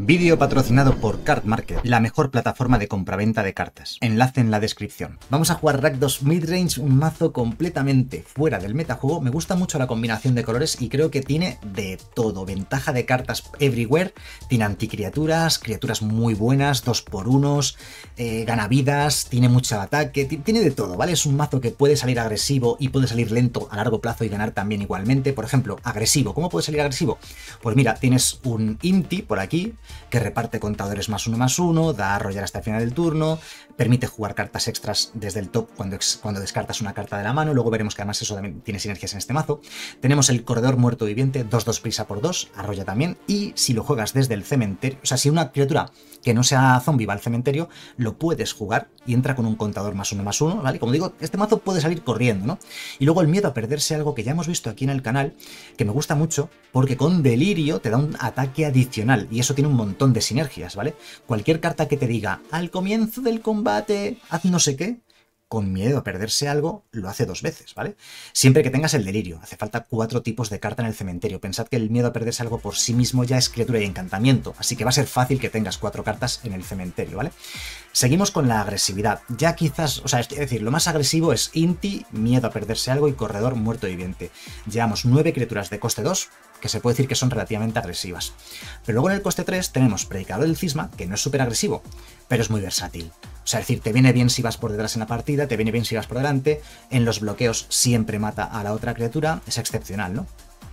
Vídeo patrocinado por Card Market, la mejor plataforma de compraventa de cartas. Enlace en la descripción. Vamos a jugar Rakdos Midrange, un mazo completamente fuera del metajuego. Me gusta mucho la combinación de colores y creo que tiene de todo. Ventaja de cartas everywhere, tiene anticriaturas, criaturas muy buenas, 2x1, gana vidas, tiene mucho ataque, tiene de todo, ¿vale? Es un mazo que puede salir agresivo y puede salir lento a largo plazo y ganar también igualmente. Por ejemplo, agresivo. ¿Cómo puede salir agresivo? Pues mira, tienes un Inti por aquí, que reparte contadores +1/+1, da a rollar hasta el final del turno, permite jugar cartas extras desde el top cuando descartas una carta de la mano. Luego veremos que además eso también tiene sinergias en este mazo. Tenemos el Corredor Muerto Viviente, 2/2 prisa por 2, arrolla también, y si lo juegas desde el cementerio, o sea, si una criatura que no sea zombie va al cementerio, lo puedes jugar y entra con un contador +1/+1, ¿vale? Como digo, este mazo puede salir corriendo, ¿no? Y luego el miedo a perderse algo que ya hemos visto aquí en el canal, que me gusta mucho, porque con Delirio te da un ataque adicional, y eso tiene un montón de sinergias, ¿vale? Cualquier carta que te diga, al comienzo del combate, haz no sé qué, con miedo a perderse algo, lo hace 2 veces, ¿vale? Siempre que tengas el delirio. Hace falta 4 tipos de carta en el cementerio. Pensad que el miedo a perderse algo por sí mismo ya es criatura y encantamiento, así que va a ser fácil que tengas 4 cartas en el cementerio, ¿vale? Seguimos con la agresividad. Ya quizás, o sea, es decir, lo más agresivo es Inti, miedo a perderse algo y Corredor Muerto Viviente. Llevamos 9 criaturas de coste 2, que se puede decir que son relativamente agresivas. Pero luego en el coste 3 tenemos Predicador del Cisma, que no es súper agresivo, pero es muy versátil. O sea, es decir, te viene bien si vas por detrás en la partida, te viene bien si vas por delante, en los bloqueos siempre mata a la otra criatura, es excepcional, ¿no?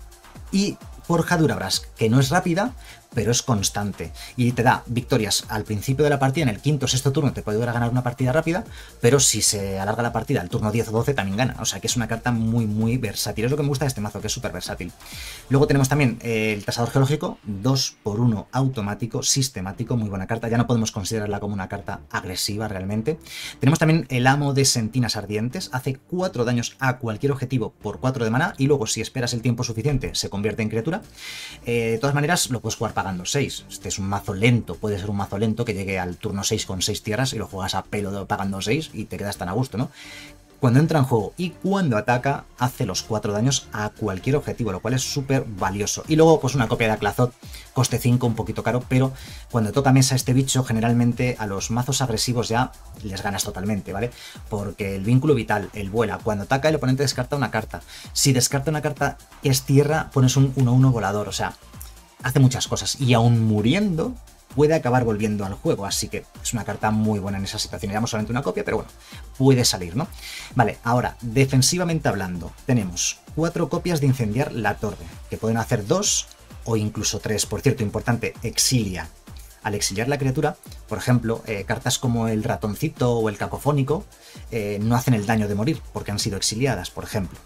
Y Forjadura Brask, que no es rápida, pero es constante y te da victorias al principio de la partida. En el quinto o sexto turno te puede ayudar a ganar una partida rápida, pero si se alarga la partida al turno 10 o 12 también gana, o sea que es una carta muy versátil. Es lo que me gusta de este mazo, que es súper versátil. Luego tenemos también el Tasador Geológico, 2x1 automático, sistemático, muy buena carta, ya no podemos considerarla como una carta agresiva realmente. Tenemos también el Amo de Sentinas Ardientes, hace 4 daños a cualquier objetivo por 4 de maná, y luego si esperas el tiempo suficiente se convierte en criatura. De todas maneras lo puedes jugar pagando 6. Este es un mazo lento, puede ser un mazo lento que llegue al turno 6 con 6 tierras y lo juegas a pelo pagando 6 y te quedas tan a gusto, ¿no? Cuando entra en juego y cuando ataca, hace los 4 daños a cualquier objetivo, lo cual es súper valioso. Y luego, pues una copia de Aclazot, coste 5, un poquito caro, pero cuando toca mesa este bicho, generalmente a los mazos agresivos ya les ganas totalmente, ¿vale? Porque el vínculo vital, el vuela, cuando ataca el oponente descarta una carta. Si descarta una carta que es tierra, pones un 1/1 volador, o sea, hace muchas cosas, y aún muriendo puede acabar volviendo al juego, así que es una carta muy buena en esa situación. Llevamos solamente una copia, pero bueno, puede salir, ¿no? Vale, ahora, defensivamente hablando, tenemos 4 copias de Incendiar la Torre, que pueden hacer 2 o incluso 3. Por cierto, importante, exilia. Al exiliar la criatura, por ejemplo, cartas como el Ratoncito o el Cacofónico no hacen el daño de morir, porque han sido exiliadas, por ejemplo.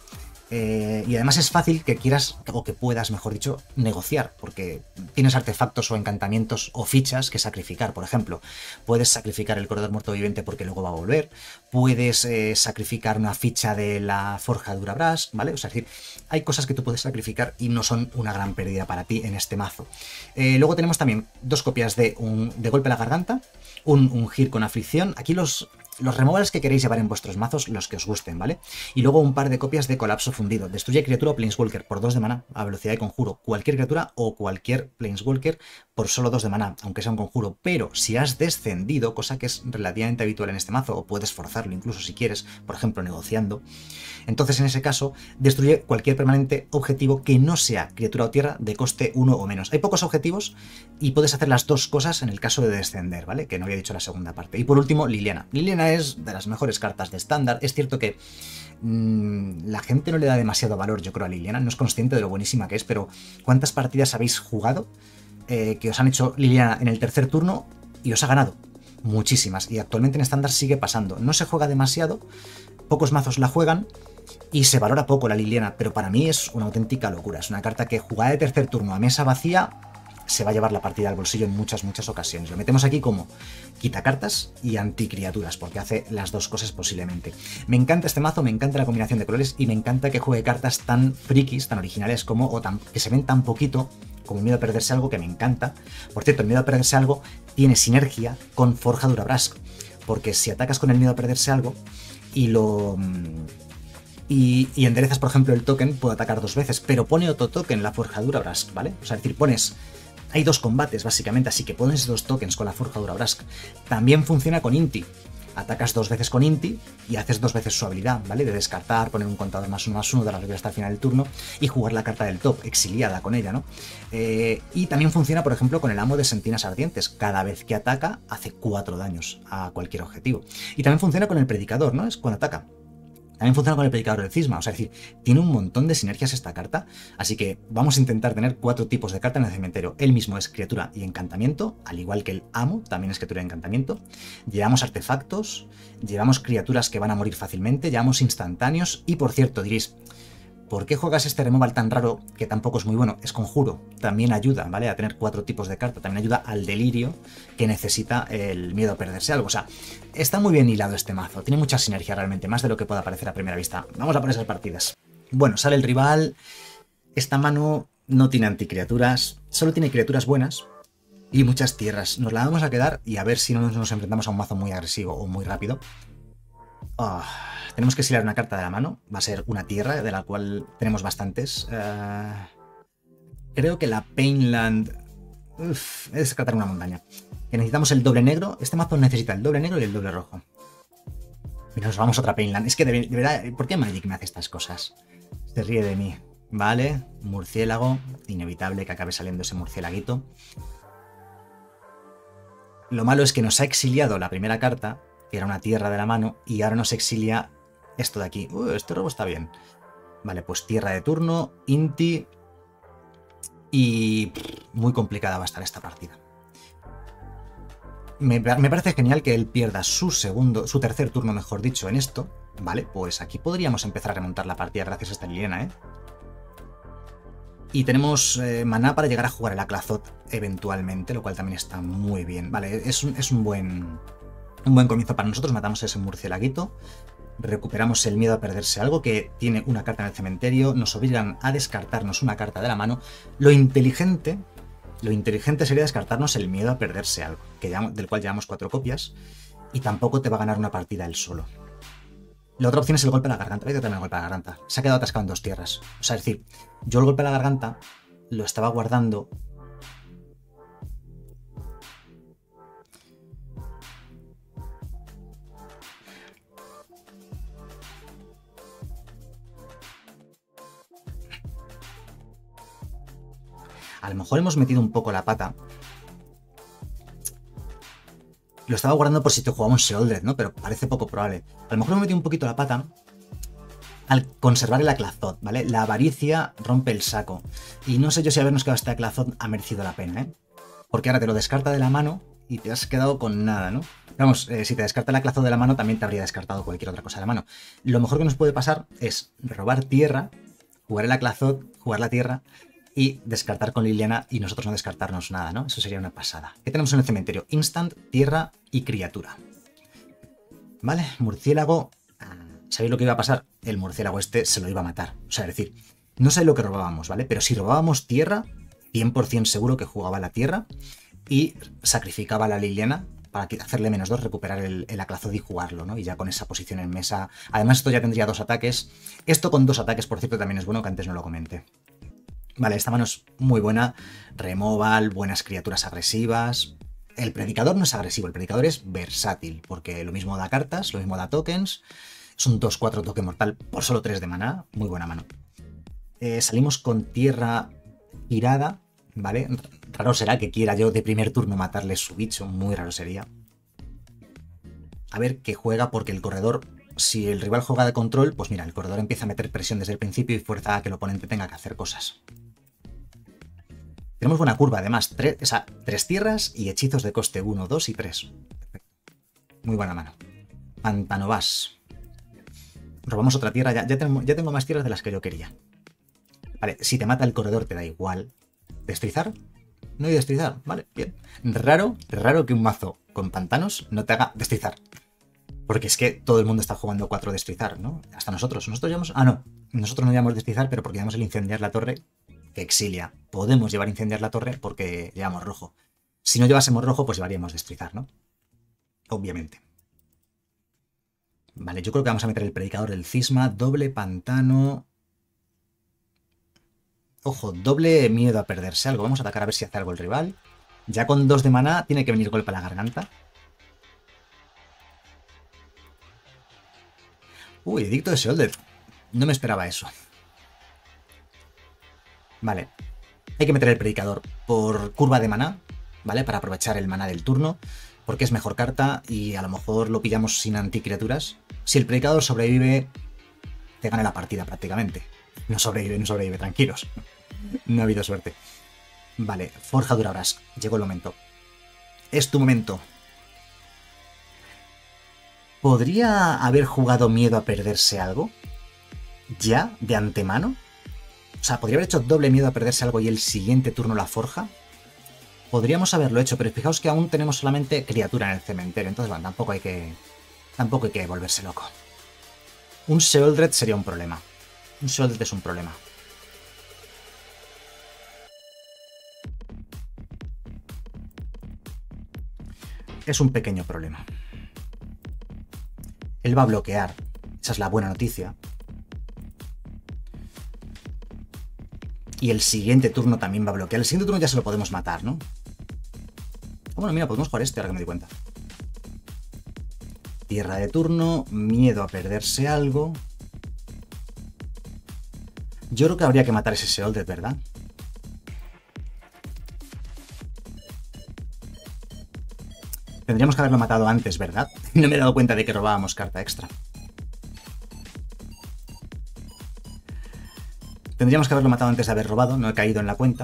Y además es fácil que quieras, o que puedas, mejor dicho, negociar, porque tienes artefactos o encantamientos o fichas que sacrificar. Por ejemplo, puedes sacrificar el Corredor Muerto Viviente porque luego va a volver, puedes sacrificar una ficha de la Forjadura Brask, ¿vale? O sea, es decir, hay cosas que tú puedes sacrificar y no son una gran pérdida para ti en este mazo. Luego tenemos también 2 copias de Golpe a la Garganta, un Ungir con Aflicción. Aquí los removals que queréis llevar en vuestros mazos, los que os gusten, ¿vale? Y luego un par de copias de Colapso Fundido. Destruye criatura o Planeswalker por 2 de maná a velocidad de conjuro. Cualquier criatura o cualquier Planeswalker por solo 2 de maná, aunque sea un conjuro. Pero si has descendido, cosa que es relativamente habitual en este mazo, o puedes forzarlo incluso si quieres, por ejemplo negociando, entonces en ese caso destruye cualquier permanente objetivo que no sea criatura o tierra de coste 1 o menos. Hay pocos objetivos y puedes hacer las 2 cosas en el caso de descender, ¿vale? Que no había dicho la segunda parte. Y por último, Liliana. Liliana es de las mejores cartas de estándar. Es cierto que la gente no le da demasiado valor, yo creo, a Liliana. No es consciente de lo buenísima que es, pero ¿cuántas partidas habéis jugado que os han hecho Liliana en el tercer turno y os ha ganado? Muchísimas. Y actualmente en estándar sigue pasando. No se juega demasiado, pocos mazos la juegan y se valora poco la Liliana, pero para mí es una auténtica locura. Es una carta que jugada de tercer turno a mesa vacía se va a llevar la partida al bolsillo en muchas ocasiones. Lo metemos aquí como quitacartas y anticriaturas, porque hace las 2 cosas posiblemente. Me encanta este mazo, me encanta la combinación de colores y me encanta que juegue cartas tan frikis, tan originales como, que se ven tan poquito, como Miedo a Perderse Algo, que me encanta. Por cierto, el Miedo a Perderse Algo tiene sinergia con Forjadura Brask, porque si atacas con el Miedo a Perderse Algo y lo... Y enderezas, por ejemplo, el token, puede atacar 2 veces, pero pone otro token, la Forjadura Brask, ¿vale? O sea, es decir, pones Hay dos combates, básicamente, así que pones dos tokens con la Forjadura Brask. También funciona con Inti. Atacas dos veces con Inti y haces dos veces su habilidad, ¿vale? De descartar, poner un contador +1/+1, dar la vida hasta el final del turno y jugar la carta del top, exiliada con ella, ¿no? Y también funciona, por ejemplo, con el Amo de Sentinas Ardientes. Cada vez que ataca, hace 4 daños a cualquier objetivo. Y también funciona con el Predicador, ¿no? Es cuando ataca. También funciona con el Predicador del Cisma, o sea, es decir, tiene un montón de sinergias esta carta, así que vamos a intentar tener 4 tipos de carta en el cementerio. Él mismo es criatura y encantamiento, al igual que el Amo, también es criatura y encantamiento. Llevamos artefactos, llevamos criaturas que van a morir fácilmente, llevamos instantáneos y, por cierto, diréis, ¿por qué juegas este removal tan raro que tampoco es muy bueno? Es conjuro, también ayuda, ¿vale? A tener 4 tipos de carta, también ayuda al delirio que necesita el miedo a perderse algo. O sea, está muy bien hilado este mazo, tiene mucha sinergia realmente, más de lo que pueda parecer a primera vista. Vamos a por esas partidas. Bueno, sale el rival, esta mano no tiene anticriaturas, solo tiene criaturas buenas y muchas tierras. Nos la vamos a quedar y a ver si no nos enfrentamos a un mazo muy agresivo o muy rápido. Tenemos que exiliar una carta de la mano. Va a ser una tierra, de la cual tenemos bastantes. Creo que la Painland... es descartar una montaña. Que necesitamos el doble negro. Este mazo necesita el doble negro y el doble rojo. Y nos vamos a otra Painland. Es que de verdad, ¿por qué Magic me hace estas cosas? Se ríe de mí. Vale, murciélago. Inevitable que acabe saliendo ese murciélaguito. Lo malo es que nos ha exiliado la primera carta, que era una tierra de la mano, y ahora nos exilia esto de aquí. Este robo está bien. Vale, pues tierra de turno, Inti, y muy complicada va a estar esta partida. Me parece genial que él pierda su tercer turno, mejor dicho, en esto. Vale, pues aquí podríamos empezar a remontar la partida gracias a esta Liliana, ¿eh? Y tenemos maná para llegar a jugar el Aclazot eventualmente, lo cual también está muy bien. Vale, es un buen comienzo para nosotros. Matamos a ese murciélaguito, recuperamos el miedo a perderse algo, que tiene una carta en el cementerio, nos obligan a descartarnos una carta de la mano. Lo inteligente sería descartarnos el miedo a perderse algo, del cual llevamos 4 copias, y tampoco te va a ganar una partida él solo. La otra opción es el golpe a la garganta. Voy a también el golpe a la garganta. Se ha quedado atascado en 2 tierras. O sea, es decir, yo el golpe a la garganta lo estaba guardando. A lo mejor hemos metido un poco la pata. Lo estaba guardando por si te jugamos Sheoldred, ¿no? Pero parece poco probable. A lo mejor hemos metido un poquito la pata al conservar el Aclazot, ¿vale? La avaricia rompe el saco. Y no sé yo si habernos quedado este Aclazot ha merecido la pena, ¿eh? Porque ahora te lo descarta de la mano y te has quedado con nada, ¿no? Vamos, si te descarta el Aclazot de la mano, también te habría descartado cualquier otra cosa de la mano. Lo mejor que nos puede pasar es robar tierra, jugar el Aclazot, jugar la tierra y descartar con Liliana y nosotros no descartarnos nada, ¿no? Eso sería una pasada. ¿Qué tenemos en el cementerio? Instant, tierra y criatura. Vale, murciélago. ¿Sabéis lo que iba a pasar? El murciélago este se lo iba a matar. O sea, es decir, no sé lo que robábamos, ¿vale? Pero si robábamos tierra, 100% seguro que jugaba la tierra y sacrificaba a la Liliana para hacerle -2, recuperar el Aclazot y jugarlo, ¿no? Y ya con esa posición en mesa. Además, esto ya tendría 2 ataques. Esto con 2 ataques, por cierto, también es bueno, que antes no lo comenté. Vale, esta mano es muy buena. Removal, buenas criaturas agresivas. El predicador no es agresivo, el predicador es versátil, porque lo mismo da cartas, lo mismo da tokens. Es un 2-4 toque mortal por solo 3 de maná. Muy buena mano. Salimos con tierra girada, ¿vale? Raro será que quiera yo de primer turno matarle su bicho, muy raro sería. A ver qué juega, porque el corredor, si el rival juega de control, pues mira, el corredor empieza a meter presión desde el principio y fuerza a que el oponente tenga que hacer cosas. Tenemos buena curva, además, 3 tierras y hechizos de coste 1, 2 y 3. Perfecto. Muy buena mano. Pantanovás. Robamos otra tierra, ya tengo más tierras de las que yo quería. Vale, si te mata el corredor te da igual. ¿Destrizar? No hay destrizar, vale, bien. Raro que un mazo con pantanos no te haga destrizar. Porque es que todo el mundo está jugando 4 destrizar, ¿no? Hasta nosotros. Nosotros llevamos... Ah, no. Nosotros no llevamos destrizar, pero porque llevamos el incendiar la torre, que exilia. Podemos llevar incendiar la torre porque llevamos rojo. Si no llevásemos rojo, pues llevaríamos destrizar, ¿no? Obviamente. Vale, yo creo que vamos a meter el predicador del cisma, doble pantano. Ojo, doble miedo a perderse algo. Vamos a atacar a ver si hace algo el rival. Ya con 2 de maná tiene que venir golpe a la garganta. Uy, edicto de Sheoldred. No me esperaba eso. Vale. Hay que meter el predicador por curva de maná, ¿vale? Para aprovechar el maná del turno, porque es mejor carta y a lo mejor lo pillamos sin anticriaturas. Si el predicador sobrevive, te gana la partida prácticamente. No sobrevive, tranquilos. No ha habido suerte. Vale, Forja Durabrask. Llegó el momento. Es tu momento. ¿Podría haber jugado miedo a perderse algo? ¿Ya? ¿De antemano? O sea, ¿podría haber hecho doble miedo a perderse algo y el siguiente turno la forja? Podríamos haberlo hecho, pero fijaos que aún tenemos solamente criatura en el cementerio. Entonces, bueno, tampoco hay que volverse loco. Un Sheoldred sería un problema. Un Sheoldred es un problema. Es un pequeño problema. Él va a bloquear. Esa es la buena noticia. Y el siguiente turno también va a bloquear. El siguiente turno ya se lo podemos matar, ¿no? Bueno, mira, podemos jugar este ahora que me di cuenta. Tierra de turno, miedo a perderse algo. Yo creo que habría que matar ese Sheoldred, ¿verdad? Tendríamos que haberlo matado antes, ¿verdad? No me he dado cuenta de que robábamos carta extra. Tendríamos que haberlo matado antes de haber robado, no he caído en la cuenta.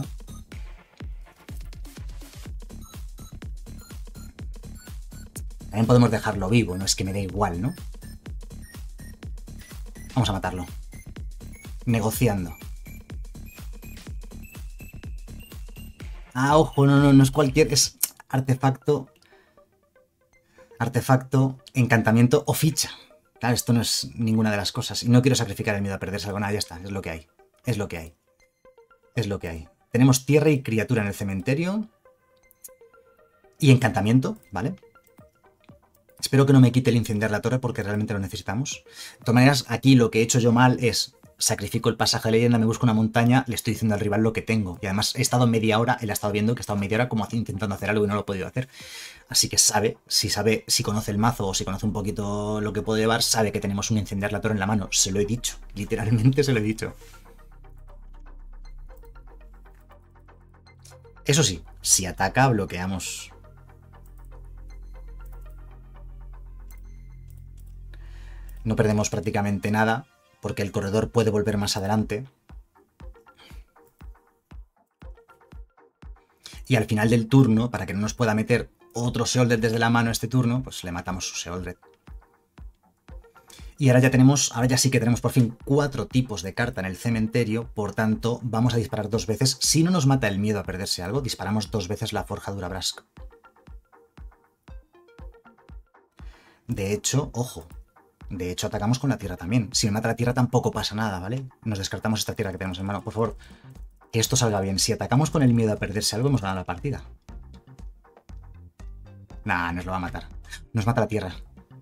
También podemos dejarlo vivo, no es que me dé igual, ¿no? Vamos a matarlo. Negociando. Ah, ojo, no es cualquier... Es artefacto... Artefacto, encantamiento o ficha. Claro, esto no es ninguna de las cosas. Y no quiero sacrificar el miedo a perderse algo. Nada, ya está, es lo que hay. Es lo que hay. Es lo que hay. Tenemos tierra y criatura en el cementerio. Y encantamiento, ¿vale? Espero que no me quite el incendiar la torre porque realmente lo necesitamos. De todas maneras, aquí lo que he hecho yo mal es... Sacrifico el pasaje de leyenda, me busco una montaña, le estoy diciendo al rival lo que tengo. Y además he estado media hora, él ha estado viendo que he estado media hora como intentando hacer algo y no lo he podido hacer. Así que sabe, si conoce el mazo o si conoce un poquito lo que puedo llevar, sabe que tenemos un incendiar la torre en la mano. Se lo he dicho, literalmente se lo he dicho. Eso sí, si ataca, bloqueamos. No perdemos prácticamente nada, porque el corredor puede volver más adelante. Y al final del turno, para que no nos pueda meter otro Sheoldred desde la mano este turno, pues le matamos su Sheoldred. Y ahora ya sí que tenemos por fin 4 tipos de carta en el cementerio, por tanto vamos a disparar 2 veces. Si no nos mata el miedo a perderse algo, disparamos 2 veces la Forja Durabrask. De hecho, ojo, de hecho atacamos con la tierra también. Si me mata la tierra tampoco pasa nada, ¿vale? Nos descartamos esta tierra que tenemos en mano. Por favor, que esto salga bien. Si atacamos con el miedo a perderse algo, hemos ganado la partida. Nah, nos lo va a matar. Nos mata la tierra.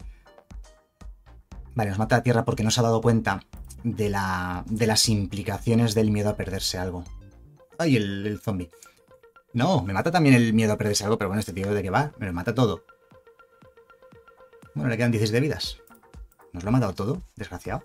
Vale, nos mata la tierra porque no se ha dado cuenta de las implicaciones del miedo a perderse algo. ¡Ay, el zombie! No, me mata también el miedo a perderse algo, pero bueno, este tío de qué va, me lo mata todo. Bueno, le quedan 16 de vidas. Nos lo ha matado todo, desgraciado.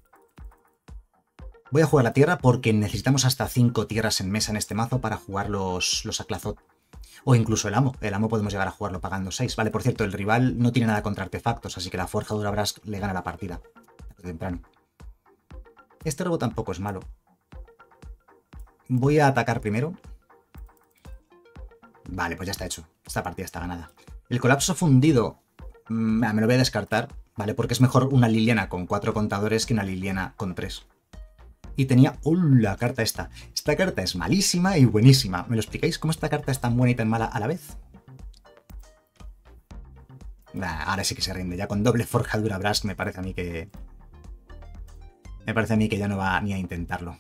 Voy a jugar la tierra porque necesitamos hasta 5 tierras en mesa en este mazo para jugar los Aclazot. O incluso el amo. El amo podemos llegar a jugarlo pagando 6. Vale, por cierto, el rival no tiene nada contra artefactos, así que la Forja Durabrask le gana la partida. Temprano. Este robo tampoco es malo. Voy a atacar primero. Vale, pues ya está hecho. Esta partida está ganada. El colapso fundido me lo voy a descartar, ¿vale? Porque es mejor una Liliana con 4 contadores que una Liliana con 3. Y tenía... la carta esta! Esta carta es malísima y buenísima. ¿Me lo explicáis cómo esta carta es tan buena y tan mala a la vez? Ahora sí que se rinde. Ya con doble Forja Durabrask me parece a mí que... ya no va ni a intentarlo.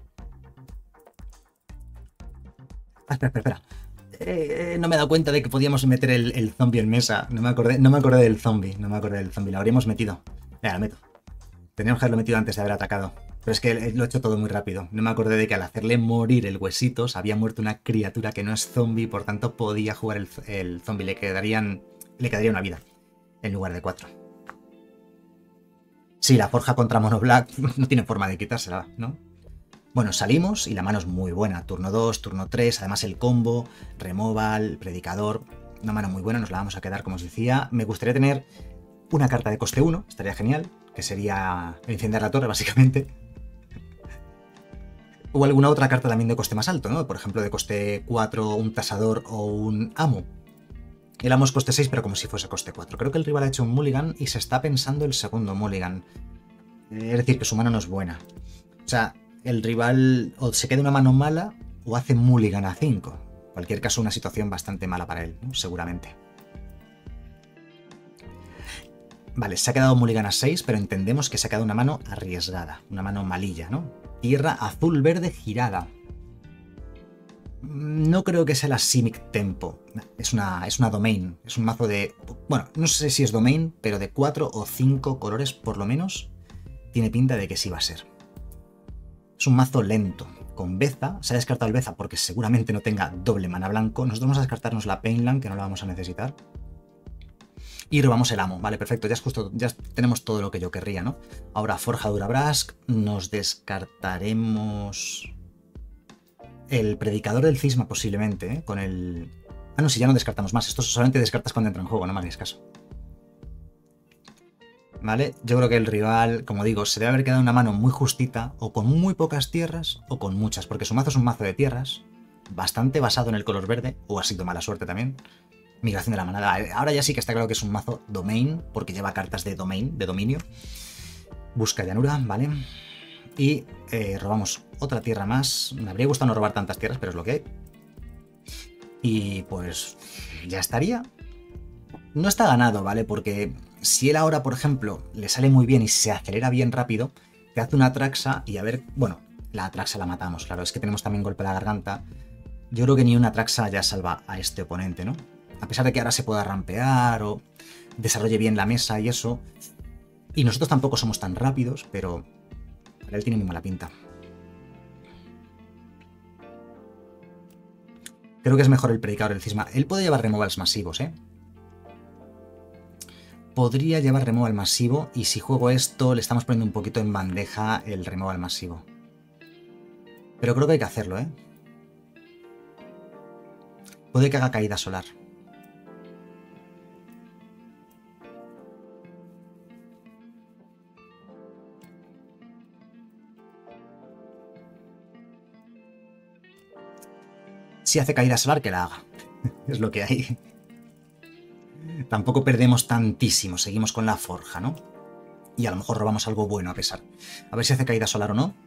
Espera. No me he dado cuenta de que podíamos meter el zombie en mesa. No me acordé del zombie. Lo habríamos metido. Ya, lo meto. Teníamos que haberlo metido antes de haber atacado. Pero es que lo he hecho todo muy rápido. No me acordé de que al hacerle morir el huesitos había muerto una criatura que no es zombie, por tanto podía jugar el zombie. Le quedaría una vida en lugar de 4. Sí, la forja contra Mono Black no tiene forma de quitársela, ¿no? Bueno, salimos y la mano es muy buena. Turno 2, turno 3, además el combo, removal, predicador. Una mano muy buena, nos la vamos a quedar, como os decía. Me gustaría tener una carta de coste 1, estaría genial, que sería encender la torre, básicamente. O alguna otra carta también de coste más alto, ¿no? Por ejemplo, de coste 4, un tasador o un amo. El amo es coste 6, pero como si fuese coste 4. Creo que el rival ha hecho un mulligan y se está pensando el segundo mulligan. Es decir, que su mano no es buena. O sea, el rival o se queda una mano mala o hace mulligan a 5. En cualquier caso, una situación bastante mala para él, ¿no? Seguramente. Vale, se ha quedado mulligan a 6, pero entendemos que se ha quedado una mano arriesgada. Una mano malilla, ¿no? Tierra azul-verde girada. No creo que sea la Simic Tempo. Es una domain. Es un mazo de... Bueno, no sé si es domain, pero de 4 o 5 colores por lo menos. Tiene pinta de que sí va a ser. Es un mazo lento. Con Beza, se ha descartado el Beza porque seguramente no tenga doble mana blanco. Nosotros vamos a descartarnos la Painland, que no la vamos a necesitar. Y robamos el amo. Vale, perfecto. Ya tenemos todo lo que yo querría, ¿no? Ahora, Forjadura Brask. Nos descartaremos... el predicador del cisma posiblemente, ¿eh? Con el... Ah, no, si ya no descartamos más. Esto solamente descartas cuando entra en juego, no me hagáis caso. ¿Vale? Yo creo que el rival, como digo, se debe haber quedado una mano muy justita, o con muy pocas tierras, o con muchas, porque su mazo es un mazo de tierras, bastante basado en el color verde, o ha sido mala suerte también. Migración de la manada. Ahora ya sí que está claro que es un mazo domain, porque lleva cartas de domain, de dominio. Busca llanura, ¿vale? Y robamos otra tierra más. Me habría gustado no robar tantas tierras, pero es lo que hay. Y pues ya estaría. No está ganado, ¿vale? Porque si él ahora, por ejemplo, le sale muy bien y se acelera bien rápido, te hace una Atraxa y a ver... Bueno, la Atraxa la matamos, claro. Es que tenemos también golpe a la garganta. Yo creo que ni una Atraxa ya salva a este oponente, ¿no? A pesar de que ahora se pueda rampear o desarrolle bien la mesa y eso. Y nosotros tampoco somos tan rápidos, pero... Para él tiene muy mala pinta. Creo que es mejor el predicador del cisma. Él puede llevar removals masivos, ¿eh? Podría llevar removal masivo y si juego esto le estamos poniendo un poquito en bandeja el removal masivo. Pero creo que hay que hacerlo, ¿eh? Puede que haga caída solar. Si hace caída solar, que la haga. Es lo que hay. Tampoco perdemos tantísimo. Seguimos con la forja, ¿no? Y a lo mejor robamos algo bueno a pesar. A ver si hace caída solar o no.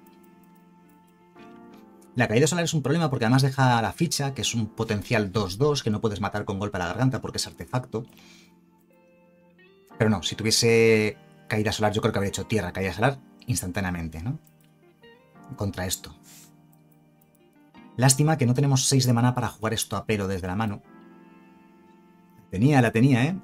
La caída solar es un problema porque además deja la ficha, que es un potencial 2-2, que no puedes matar con golpe a la garganta porque es artefacto. Pero no, si tuviese caída solar, yo creo que habría hecho tierra, caída solar instantáneamente, ¿no? Contra esto. Lástima que no tenemos 6 de mana para jugar esto a pelo desde la mano. La tenía, ¿eh?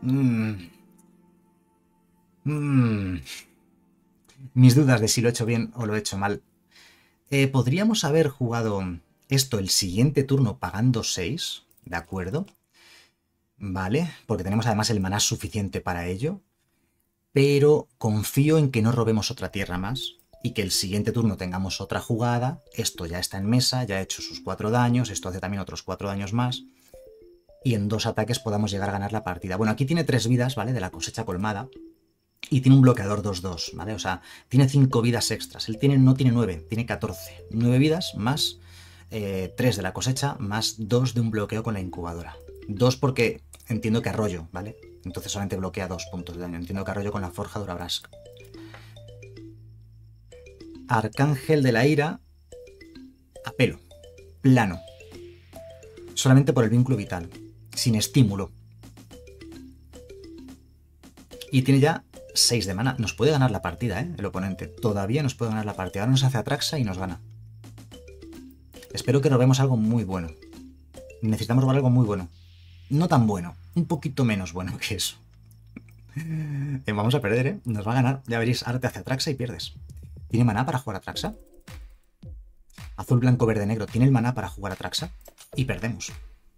Mis dudas de si lo he hecho bien o lo he hecho mal. Podríamos haber jugado esto el siguiente turno pagando 6, ¿de acuerdo? Vale, porque tenemos además el maná suficiente para ello. Pero confío en que no robemos otra tierra más y que el siguiente turno tengamos otra jugada. Esto ya está en mesa, ya ha hecho sus 4 daños, esto hace también otros 4 daños más. Y en 2 ataques podamos llegar a ganar la partida. Bueno, aquí tiene 3 vidas, ¿vale? De la cosecha colmada. Y tiene un bloqueador 2-2, ¿vale? O sea, tiene 5 vidas extras. Él no tiene 9, tiene 14. 9 vidas más 3 de la cosecha más 2 de un bloqueo con la incubadora. 2 porque entiendo que arroyo, ¿vale? Entonces solamente bloquea 2 puntos de daño. Entiendo que arroyo con la Forjadura Brask. Arcángel de la Ira. A pelo. Plano. Solamente por el vínculo vital. Sin estímulo. Y tiene ya 6 de mana. Nos puede ganar la partida, ¿eh? El oponente. Todavía nos puede ganar la partida. Ahora nos hace Atraxa y nos gana. Espero que robemos algo muy bueno. Necesitamos robar algo muy bueno. No tan bueno. Un poquito menos bueno que eso. Vamos a perder, ¿eh? Nos va a ganar. Ya veréis, ahora te hace Atraxa y pierdes. ¿Tiene maná para jugar Atraxa? Azul, blanco, verde, negro. ¿Tiene el maná para jugar Atraxa? Y perdemos.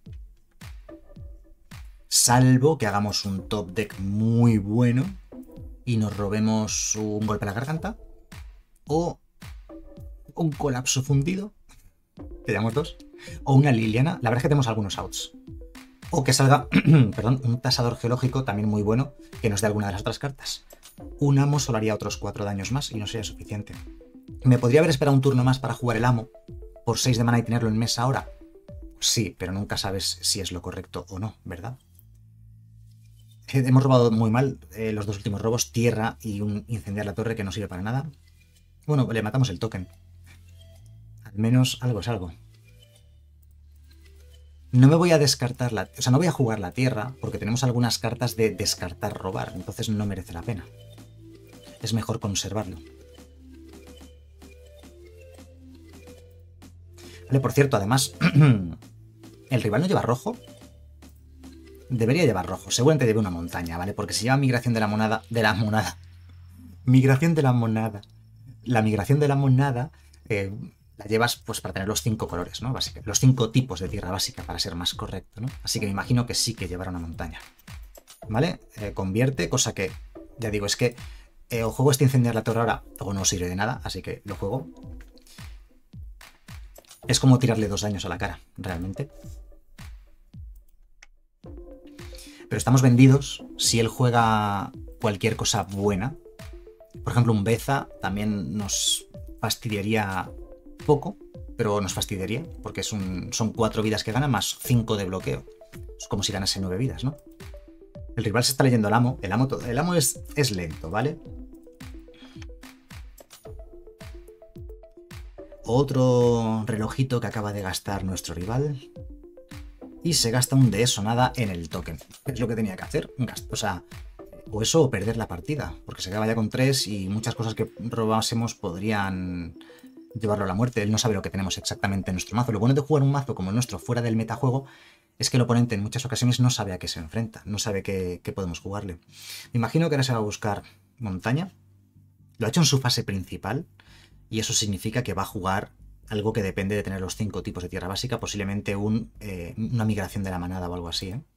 Salvo que hagamos un top deck muy bueno y nos robemos un golpe a la garganta o un colapso fundido, que llamamos dos, o una Liliana. La verdad es que tenemos algunos outs. O que salga, perdón, un tasador geológico también muy bueno que nos dé alguna de las otras cartas. Un amo solo haría otros 4 daños más y no sería suficiente. ¿Me podría haber esperado un turno más para jugar el amo por 6 de mana y tenerlo en mesa ahora? Sí, pero nunca sabes si es lo correcto o no, ¿verdad? Hemos robado muy mal los dos últimos robos, tierra y un incendiar la torre que no sirve para nada. Bueno, le matamos el token. Al menos algo es algo. No me voy a descartar o sea, no voy a jugar la tierra porque tenemos algunas cartas de descartar robar, entonces no merece la pena. Es mejor conservarlo. Vale, por cierto, además, ¿el rival no lleva rojo? Debería llevar rojo, seguramente lleve una montaña, ¿vale? Porque si lleva migración de la monada... Migración de la monada. La migración de la monada la llevas pues para tener los 5 colores, ¿no? Los 5 tipos de tierra básica, para ser más correcto, ¿no? Así que me imagino que sí que llevará una montaña. ¿Vale? Convierte, cosa que, ya digo, es que o juego este incendiar la torre ahora o no sirve de nada, así que lo juego. Es como tirarle 2 daños a la cara, realmente. Pero estamos vendidos si él juega cualquier cosa buena. Por ejemplo, un Beza también nos fastidiaría poco, pero nos fastidiaría, porque son 4 vidas que gana más 5 de bloqueo. Es como si ganase 9 vidas, ¿no? El rival se está leyendo el amo. El amo es lento, ¿vale? Otro relojito que acaba de gastar nuestro rival. Y se gasta un de eso nada en el token. Es lo que tenía que hacer. O sea, o eso o perder la partida. Porque se acaba ya con 3 y muchas cosas que robásemos podrían llevarlo a la muerte. Él no sabe lo que tenemos exactamente en nuestro mazo. Lo bueno de jugar un mazo como el nuestro fuera del metajuego es que el oponente en muchas ocasiones no sabe a qué se enfrenta. No sabe qué podemos jugarle. Me imagino que ahora se va a buscar montaña. Lo ha hecho en su fase principal. Y eso significa que va a jugar algo que depende de tener los 5 tipos de tierra básica, posiblemente una migración de la manada o algo así, ¿eh?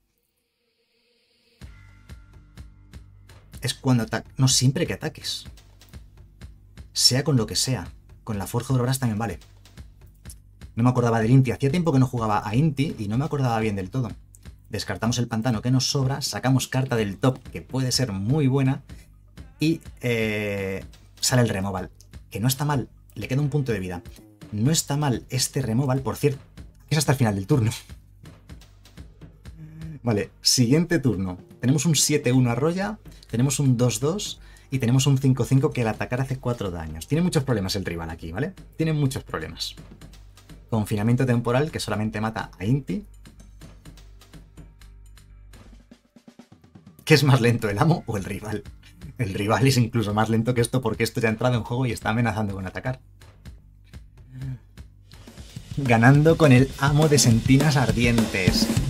Es cuando no siempre que ataques. Sea con lo que sea. Con la Forja de Obras también vale. No me acordaba del Inti. Hacía tiempo que no jugaba a Inti y no me acordaba bien del todo. Descartamos el pantano que nos sobra, sacamos carta del top que puede ser muy buena y sale el removal. Que no está mal, le queda un punto de vida. No está mal este removal, por cierto, es hasta el final del turno. Vale, siguiente turno. Tenemos un 7-1 arrolla, tenemos un 2-2 y tenemos un 5-5 que al atacar hace 4 daños. Tiene muchos problemas el rival aquí, ¿vale? Tiene muchos problemas. Confinamiento temporal que solamente mata a Inti. ¿Qué es más lento, el amo o el rival? El rival es incluso más lento que esto porque esto ya ha entrado en juego y está amenazando con atacar. Ganando con el amo de Sentinas Ardientes.